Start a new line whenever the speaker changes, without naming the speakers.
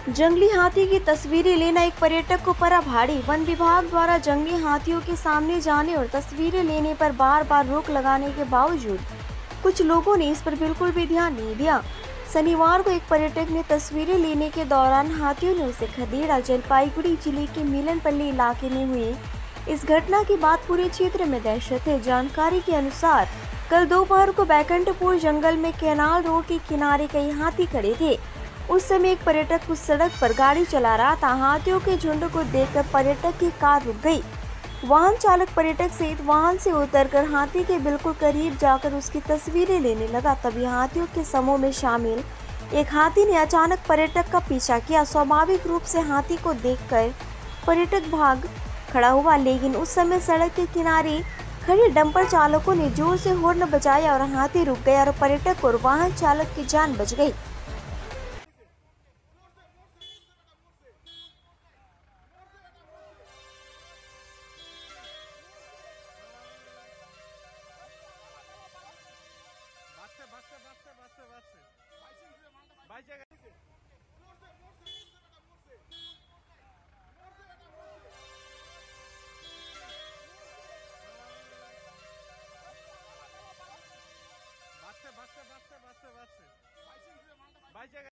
जंगली हाथी की तस्वीरें लेना एक पर्यटक को पड़ा भारी। वन विभाग द्वारा जंगली हाथियों के सामने जाने और तस्वीरें लेने पर बार बार रोक लगाने के बावजूद कुछ लोगों ने इस पर बिल्कुल भी ध्यान नहीं दिया। शनिवार को एक पर्यटक ने तस्वीरें लेने के दौरान हाथियों ने उसे खदेड़ा। जलपाईगुड़ी जिले के मिलनपल्ली इलाके में हुई इस घटना के बाद पूरे क्षेत्र में दहशत है। जानकारी के अनुसार कल दोपहर को बैकुंठपुर जंगल में कैनाल रोड के किनारे कई हाथी खड़े थे। उस समय एक पर्यटक उस सड़क पर गाड़ी चला रहा था। हाथियों के झुंड को देखकर पर्यटक की कार रुक गई। वाहन चालक पर्यटक सहित वाहन से उतरकर हाथी के बिल्कुल करीब जाकर उसकी तस्वीरें लेने लगा। तभी हाथियों के समूह में शामिल एक हाथी ने अचानक पर्यटक का पीछा किया। स्वाभाविक रूप से हाथी को देखकर पर्यटक भाग खड़ा हुआ, लेकिन उस समय सड़क के किनारे खड़े डंपर चालकों ने जोर से हॉर्न बजाया और हाथी रुक गया और पर्यटक और वाहन चालक की जान बच गई।
बात से